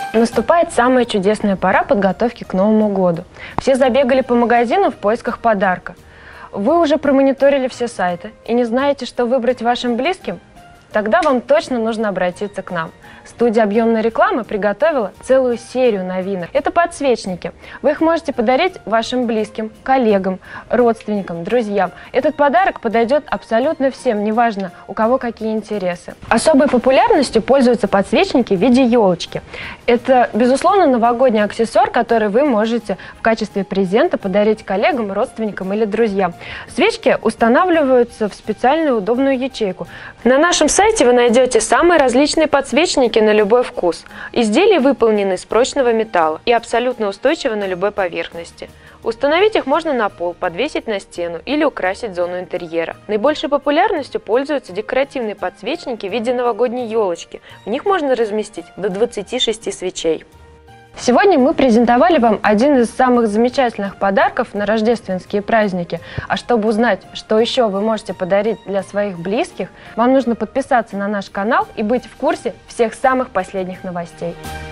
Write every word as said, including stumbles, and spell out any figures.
Наступает самая чудесная пора подготовки к Новому году. Все забегали по магазинам в поисках подарка. Вы уже промониторили все сайты и не знаете, что выбрать вашим близким? Тогда вам точно нужно обратиться к нам. Студия объемной рекламы приготовила целую серию новинок. Это подсвечники. Вы их можете подарить вашим близким, коллегам, родственникам, друзьям. Этот подарок подойдет абсолютно всем, неважно, у кого какие интересы. Особой популярностью пользуются подсвечники в виде елочки. Это, безусловно, новогодний аксессуар, который вы можете в качестве презента подарить коллегам, родственникам или друзьям. Свечки устанавливаются в специальную удобную ячейку. На нашем сайте вы найдете самые различные подсвечники на любой вкус. Изделия выполнены из прочного металла и абсолютно устойчивы на любой поверхности. Установить их можно на пол, подвесить на стену или украсить зону интерьера. Наибольшей популярностью пользуются декоративные подсвечники в виде новогодней елочки. В них можно разместить до двадцати шести свечей. Сегодня мы презентовали вам один из самых замечательных подарков на рождественские праздники. А чтобы узнать, что еще вы можете подарить для своих близких, вам нужно подписаться на наш канал и быть в курсе всех самых последних новостей.